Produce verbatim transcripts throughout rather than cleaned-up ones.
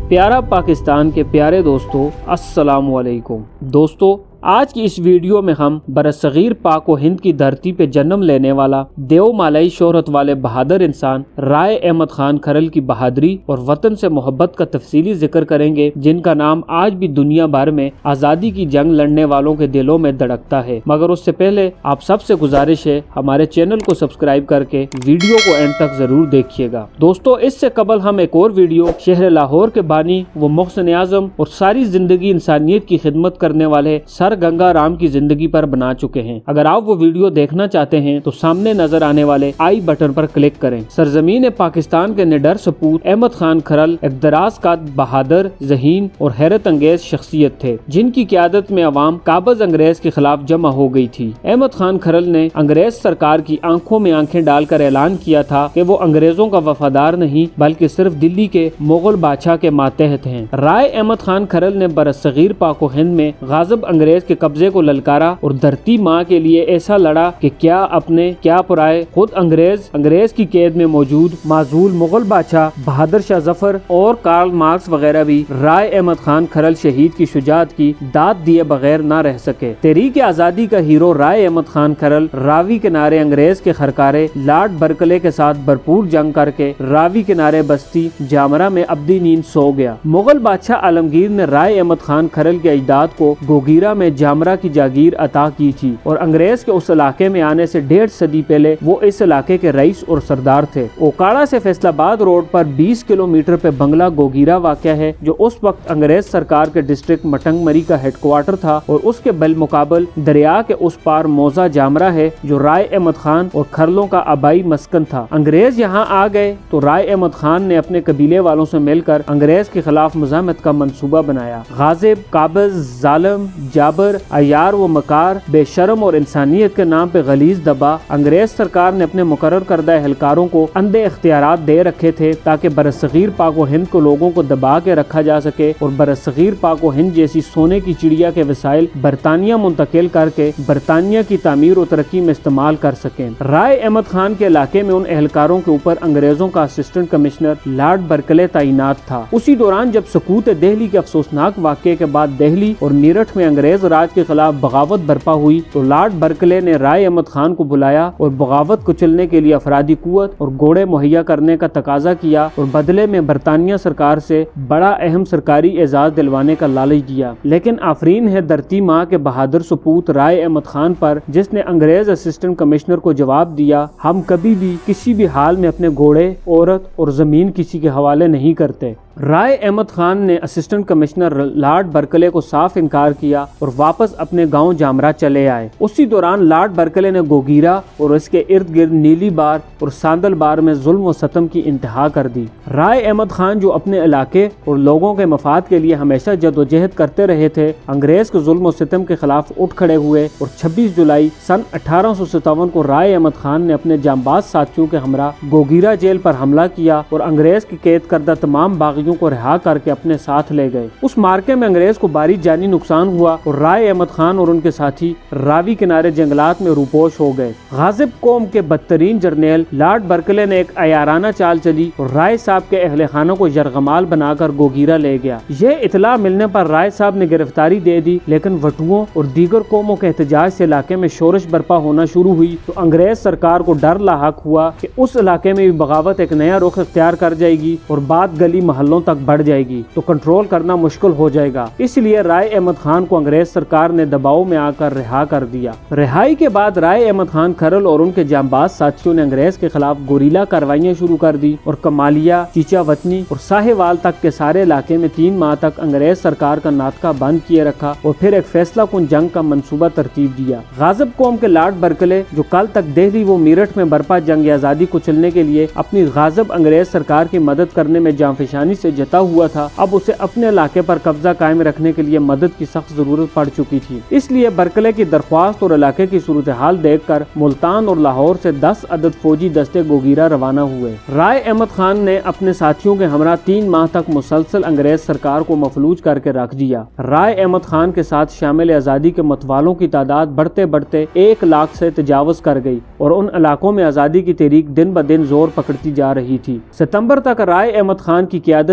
प्यारा पाकिस्तान के प्यारे दोस्तों, अस्सलाम वालेकुम। दोस्तों, आज की इस वीडियो में हम बरसगीर पाक व हिंद की धरती पे जन्म लेने वाला देवमालाई शोहरत वाले बहादुर इंसान राय अहमद खान खरल की बहादुरी और वतन से मोहब्बत का तफसीली जिक्र करेंगे, जिनका नाम आज भी दुनिया भर में आज़ादी की जंग लड़ने वालों के दिलों में धड़कता है। मगर उससे पहले आप सबसे गुजारिश है, हमारे चैनल को सब्सक्राइब करके वीडियो को एंड तक जरूर देखिएगा। दोस्तों, इससे कबल हम एक और वीडियो शहर लाहौर के बानी व मोहसिन आज़म और सारी जिंदगी इंसानियत की खिदमत करने वाले सर गंगा राम की जिंदगी पर बना चुके हैं। अगर आप वो वीडियो देखना चाहते हैं तो सामने नजर आने वाले आई बटन पर क्लिक करें। सरजमीन पाकिस्तान के निडर सपूत अहमद खान खरल एक दराज का बहादुर, ज़हीन और हैरत अंगेज शख्सियत थे, जिनकी क़यादत में अवाम काबज अंग्रेज के खिलाफ जमा हो गई थी। अहमद खान खरल ने अंग्रेज सरकार की आंखों में आंखें डालकर ऐलान किया था कि वो अंग्रेजों का वफादार नहीं बल्कि सिर्फ दिल्ली के मुगल बादशाह के मातहत हैं। राय अहमद खान खरल ने बरसगीर पाक व हिंद में गाज़िब अंग्रेज के कब्जे को ललकारा और धरती माँ के लिए ऐसा लड़ा कि क्या अपने क्या पुराए। खुद अंग्रेज अंग्रेज की कैद में मौजूद माजूल मुगल बादशाह बहादुर शाह जफर और कार्ल मार्क्स वगैरह भी राय अहमद खान खरल शहीद की शुजाअत की दाद दिए बगैर न रह सके। तहरीक आजादी का हीरो राय अहमद खान खरल रावी किनारे अंग्रेज के खरकारे लॉर्ड बर्कले के साथ भरपूर जंग करके रावी किनारे बस्ती जामरा में अब्दी नींद सो गया। मुगल बादशाह आलमगीर ने राय अहमद खान खरल के अजदाद को गोगीरा में जामरा की जागीर अता की थी और अंग्रेज के उस इलाके में आने से डेढ़ सदी पहले वो इस इलाके के रईस और सरदार थे। ओकाड़ा से फैसलाबाद रोड पर बीस किलोमीटर पे बंगला गोगीरा वाक़या है, जो उस वक्त अंग्रेज सरकार के डिस्ट्रिक्ट मटंगमरी का हेडक्वार्टर था और उसके बिलमुकाबल दरिया के उस पार मौजा जामरा है, जो राय अहमद खान और खरलों का आबाई मस्कन था। अंग्रेज यहाँ आ गए तो राय अहमद खान ने अपने कबीले वालों से मिलकर अंग्रेज के खिलाफ मुजामत का मंसूबा बनाया। गाजिब, काबिज, जालिम, जाबर, अयार व मकार, बेशरम और इंसानियत के नाम पे गलीज दबा अंग्रेज सरकार ने अपने मुकर्रर करदा एहलकारों को अंधे इख्तियारात दे रखे थे ताकि बरसगीर पाक व हिंद को लोगों को दबा के रखा जा सके और बरसगीर पाक व हिंद जैसी सोने की चिड़िया के वसाइल बरतानिया मुंतकिल करके बरतानिया की तामीर और तरक्की में इस्तेमाल कर सकें। राय अहमद खान के इलाके में उन एहलकारों के ऊपर अंग्रेजों का असिस्टेंट कमिश्नर लॉर्ड बर्कले तैनात था। उसी दौरान जब सकूत दिल्ली के अफसोसनाक वाक़े के बाद दिल्ली और मेरठ में अंग्रेज राज के खिलाफ बगावत बर्पा हुई तो लॉर्ड बर्कले ने राय अहमद खान को बुलाया और बगावत को चलने के लिए अफरादी कुव्वत और घोड़े मुहैया करने का तकाजा किया और बदले में बरतानिया सरकार से बड़ा अहम सरकारी एजाज दिलवाने का लालच दिया। लेकिन आफरीन है धरती माँ के बहादुर सपूत राय अहमद खान पर, जिसने अंग्रेज असिस्टेंट कमिश्नर को जवाब दिया, हम कभी भी किसी भी हाल में अपने घोड़े, औरत और जमीन किसी के हवाले नहीं करते। राय अहमद खान ने असिस्टेंट कमिश्नर लॉर्ड बर्कले को साफ इनकार किया और वापस अपने गांव जामरा चले आए। उसी दौरान लॉर्ड बर्कले ने गोगीरा और इसके इर्द गिर्द नीली बार और सांदल बार में जुल्म व सतम की इंतहा कर दी। राय अहमद खान, जो अपने इलाके और लोगों के मफाद के लिए हमेशा जदोजहद करते रहे थे, अंग्रेज के जुल्म व सितम के खिलाफ उठ खड़े हुए और छब्बीस जुलाई सन अठारह सौ सत्तावन को राय अहमद खान ने अपने जांबाज साथियों के हमरा गोगीरा जेल पर हमला किया और अंग्रेज की कैद करदा तमाम बागी को रिहा करके अपने साथ ले गए। उस मार्के में अंग्रेज को भारी जानी नुकसान हुआ और राय अहमद खान और उनके साथी रावी किनारे जंगलात में रूपोश हो गए। गाजिब कौम के बदतरीन जर्नेल लॉर्ड बर्कले ने एक अयाराना चाल चली और राय साहब के अहले खानों को यरगमाल बनाकर गोगीरा ले गया। यह इतला मिलने पर राय साहब ने गिरफ्तारी दे दी, लेकिन वटुओं और दीगर कौमों के एहतजाज से इलाके में शोरश बर्पा होना शुरू हुई तो अंग्रेज सरकार को डर लाहक हुआ कि उस इलाके में भी बगावत एक नया रुख इख्तियार कर जाएगी और बात गली महलों तक बढ़ जाएगी तो कंट्रोल करना मुश्किल हो जाएगा। इसलिए राय अहमद खान को अंग्रेज सरकार ने दबाव में आकर रिहा कर दिया। रिहाई के बाद राय अहमद खान खरल और उनके जांबाज साथियों ने अंग्रेज के खिलाफ गोरीला कार्रवाइयां शुरू कर दी और कमालिया, चीचा वतनी और साहेवाल तक के सारे इलाके में तीन माह तक अंग्रेज सरकार का नाटका बंद किए रखा और फिर एक फैसला कुन जंग का मंसूबा तरतीब दिया। गाजिब कौम के लॉर्ड बर्कले, जो कल तक दिल्ली व मेरठ में बर्पा जंग आजादी को चलने के लिए अपनी गाजिब अंग्रेज सरकार की मदद करने में जांफशानी से जता हुआ था, अब उसे अपने इलाके पर कब्जा कायम रखने के लिए मदद की सख्त जरूरत पड़ चुकी थी। इसलिए बर्कले की दरख्वास्त और इलाके की सूरत हाल देखकर मुल्तान और लाहौर से दस अदद फौजी दस्ते गोगीरा रवाना हुए। राय अहमद खान ने अपने साथियों के हमरा तीन माह तक मुसलसल अंग्रेज सरकार को मफलूज करके रख दिया। राय अहमद खान के साथ शामिल आजादी के मतवालों की तादाद बढ़ते बढ़ते एक लाख से तजावज कर गई और उन इलाकों में आजादी की तहरीक दिन ब दिन जोर पकड़ती जा रही थी। सितंबर तक राय अहमद खान की क़यादत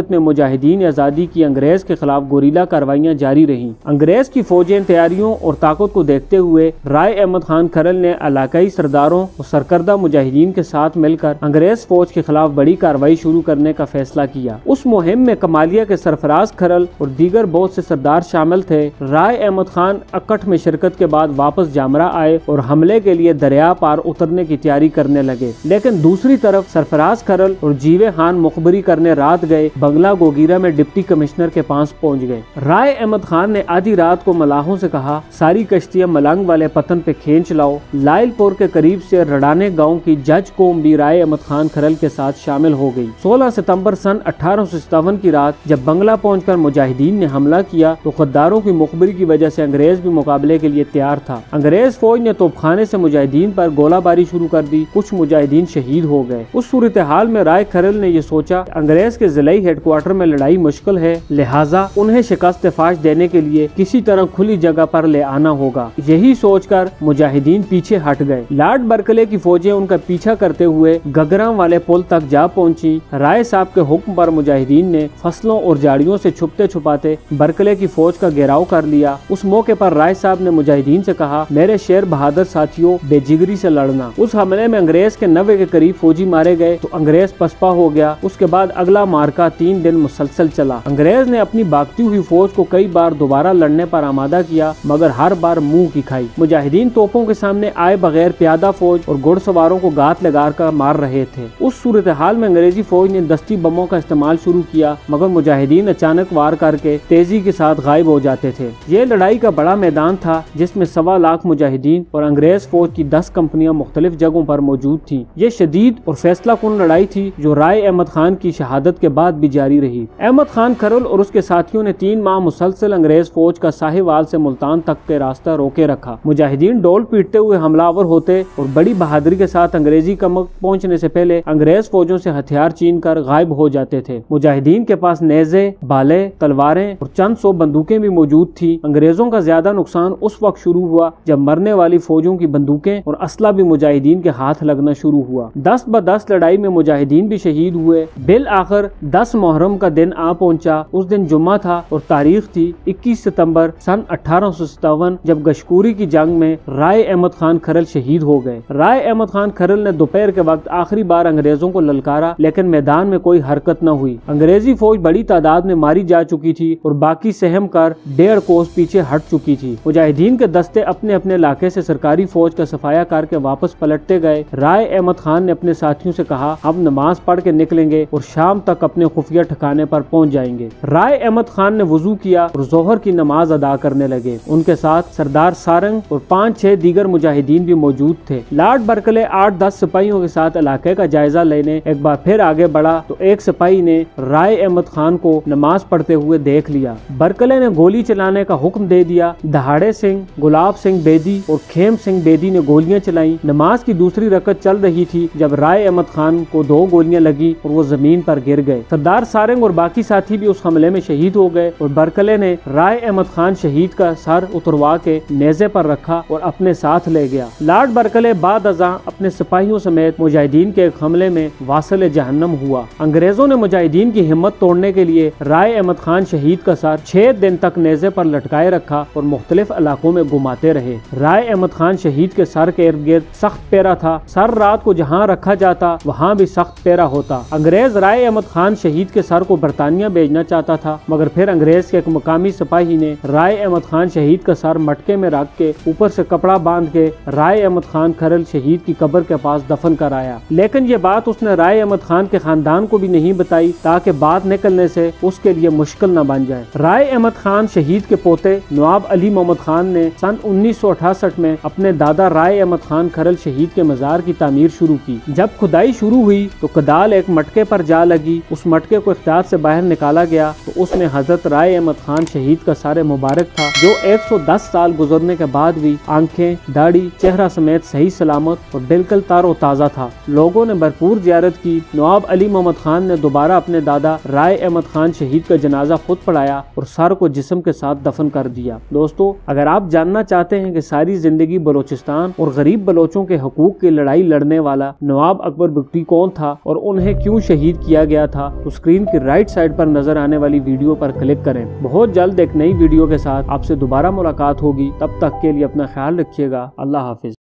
क़यादत में मुजाहिदीन आज़ादी की अंग्रेज़ के खिलाफ गोरीला कार्रवाइयाँ जारी रहीं। अंग्रेज़ की फौजें तैयारियों और ताकत को देखते हुए राय अहमद खान खरल ने इलाकाई सरदारों और सरकर्दा मुजाहिदीन के साथ मिलकर अंग्रेज़ फौज के खिलाफ बड़ी कार्रवाई शुरू करने का फैसला किया। उस मुहिम में कमालिया के सरफराज खरल और दीगर बहुत से सरदार शामिल थे। राय अहमद खान अक्कठ में शिरकत के बाद वापस जामरा आए और हमले के लिए दरिया पार उतरने की तैयारी करने लगे, लेकिन दूसरी तरफ सरफराज खरल और जीवे खान मुखबरी करने रात गए बंगला गोगीरा में डिप्टी कमिश्नर के पास पहुंच गए। राय अहमद खान ने आधी रात को मलाहों से कहा, सारी कश्तियां मलंग वाले पतन पे खींच लाओ। लाइलपुर के करीब से रडाने गांव की जज कौम भी राय अहमद खान खरल के साथ शामिल हो गई। सोलह सितंबर सन अठारह सौ सत्तावन की रात जब बंगला पहुंचकर मुजाहिदीन ने हमला किया तो गद्दारों की मुखबरी की वजह से अंग्रेज भी मुकाबले के लिए तैयार था। अंग्रेज फौज ने तोपखाने से मुजाहिदीन पर गोलाबारी शुरू कर दी। कुछ मुजाहिदीन शहीद हो गए। उस सूरत हाल में राय खरल ने यह सोचा अंग्रेज के जिलाई हेडक्वार्टर में लड़ाई मुश्किल है, लिहाजा उन्हें शिकस्त फाश देने के लिए किसी तरह खुली जगह पर ले आना होगा। यही सोचकर मुजाहिदीन पीछे हट गए। लॉर्ड बर्कले की फौजें उनका पीछा करते हुए गगरा वाले पुल तक जा पहुंची। राय साहब के हुक्म पर मुजाहिदीन ने फसलों और झाड़ियों से छुपते छुपाते बर्कले की फौज का घेराव कर लिया। उस मौके पर राय साहब ने मुजाहिदीन से कहा, मेरे शेर बहादुर साथियों, बेजिगरी से लड़ना। उस हमले में अंग्रेज के नब्बे के करीब फौजी मारे गए तो अंग्रेज पसपा हो गया। उसके बाद अगला मार्का तीन दिन मुसलसल चला। अंग्रेज ने अपनी भागती हुई फौज को कई बार दोबारा लड़ने पर आमादा किया, मगर हर बार मुंह की खाई। मुजाहिदीन तोपों के सामने आए बगैर प्यादा फौज और घुड़सवारों को गात लगा कर मार रहे थे। उस सूरत हाल में अंग्रेजी फौज ने दस्ती बमों का इस्तेमाल शुरू किया, मगर मुजाहिदीन अचानक वार करके तेजी के साथ गायब हो जाते थे। ये लड़ाई का बड़ा मैदान था जिसमें सवा लाख मुजाहिदीन और अंग्रेज फौज की दस कंपनियां मुख्तलिफ जगहों पर मौजूद थी। ये शदीद और फैसला कुन लड़ाई थी जो राय अहमद खान की शहादत के बाद भी जारी रही। अहमद खान खरल और उसके साथियों ने तीन माह मुसलसल अंग्रेज फौज का साहिवाल से मुल्तान तक के रास्ता रोके रखा। मुजाहिदीन डोल पीटते हुए हमलावर होते और बड़ी बहादुरी के साथ अंग्रेजी कमक पहुंचने से पहले अंग्रेज फौजों से हथियार छीन कर गायब हो जाते थे। मुजाहिदीन के पास नेज़े, बाले, तलवारें और चंद सौ बंदूकें भी मौजूद थी। अंग्रेजों का ज्यादा नुकसान उस वक्त शुरू हुआ जब मरने वाली फौजों की बंदूकें और असला भी मुजाहिदीन के हाथ लगना शुरू हुआ। दस ब दस लड़ाई में मुजाहिदीन भी शहीद हुए। बिल आखिर दस मुहर्रम का दिन आ पहुंचा। उस दिन जुम्मा था और तारीख थी इक्कीस सितंबर सन अठारह सौ सत्तावन, जब गशकूरी की जंग में राय अहमद खान खरल शहीद हो गए। राय अहमद खान खरल ने दोपहर के वक्त आखिरी बार अंग्रेजों को ललकारा, लेकिन मैदान में कोई हरकत न हुई। अंग्रेजी फौज बड़ी तादाद में मारी जा चुकी थी और बाकी सहम कर डेढ़ कोस पीछे हट चुकी थी। मुजाहिदीन के दस्ते अपने अपने इलाके से सरकारी फौज का सफाया करके वापस पलटते गए। राय अहमद खान ने अपने साथियों से कहा, हम नमाज पढ़ के निकलेंगे और शाम तक अपने खुफिया ठिकाने पर पहुंच जाएंगे। राय अहमद खान ने वजू किया और जोहर की नमाज अदा करने लगे। उनके साथ सरदार सारंग और पाँच छह दीगर मुजाहिदीन भी मौजूद थे। लॉर्ड बर्कले आठ दस सिपाहियों के साथ इलाके का जायजा लेने एक बार फिर आगे बढ़ा तो एक सिपाही ने राय अहमद खान को नमाज पढ़ते हुए देख लिया। बर्कले ने गोली चलाने का हुक्म दे दिया। दहाड़े सिंह, गुलाब सिंह बेदी और खेम सिंह बेदी ने गोलियां चलाई। नमाज की दूसरी रकत चल रही थी जब राय अहमद खान को दो गोलियां लगी और वो जमीन पर गिर गए। सरदार सारंग और बाकी साथी भी उस हमले में शहीद हो गए और बर्कले ने राय अहमद खान शहीद का सर उतरवा के नेज़े पर रखा और अपने साथ ले गया। लॉर्ड बर्कले बाद अज़ां अपने सिपाहियों समेत मुजाहिदीन के एक हमले में वासिल जहन्नम हुआ। अंग्रेजों ने मुजाहिदीन की हिम्मत तोड़ने के लिए राय अहमद खान शहीद का सर छह दिन तक नेज़े पर लटकाए रखा और मुख्तलिफ इलाकों में घुमाते रहे। राय अहमद खान शहीद के सर के इर्द गिर्द सख्त पेरा था। सर रात को जहाँ रखा जाता वहाँ भी सख्त पेरा होता। अंग्रेज राय अहमद खान शहीद के सर को बरतानिया भेजना चाहता था, मगर फिर अंग्रेज के एक मकामी सिपाही ने राय अहमद खान शहीद का सर मटके में रख के ऊपर से कपड़ा बांध के राय अहमद खान खरल शहीद की कब्र के पास दफन कराया। लेकिन ये बात उसने राय अहमद खान के खानदान को भी नहीं बताई ताकि बात निकलने से उसके लिए मुश्किल न बन जाए। राय अहमद खान शहीद के पोते नवाब अली मोहम्मद खान ने सन उन्नीस सौ अठासठ में अपने दादा राय अहमद खान खरल शहीद के मजार की तामीर शुरू की। जब खुदाई शुरू हुई तो कदाल एक मटके पर जा लगी। उस मटके को इख्तियार से बाहर निकाला गया तो उसमें हजरत राय अहमद खान शहीद का सारे मुबारक था, जो एक सौ दस साल गुजरने के बाद भी आंखें, दाढ़ी, चेहरा समेत सही सलामत और बिल्कुल तारो ताज़ा था। लोगों ने भरपूर जियारत की। नवाब अली मोहम्मद खान ने दोबारा अपने दादा राय अहमद खान शहीद का जनाजा खुद पढ़ाया और सर को जिस्म के साथ दफन कर दिया। दोस्तों, अगर आप जानना चाहते हैं कि सारी जिंदगी बलोचिस्तान और गरीब बलोचों के हकूक की लड़ाई लड़ने वाला नवाब अकबर बुगटी कौन था और उन्हें क्यों शहीद किया गया था, तो स्क्रीन स्क्रीन की राइट साइड पर नजर आने वाली वीडियो पर क्लिक करें। बहुत जल्द एक नई वीडियो के साथ आपसे दोबारा मुलाकात होगी। तब तक के लिए अपना ख्याल रखिएगा। अल्लाह हाफिज।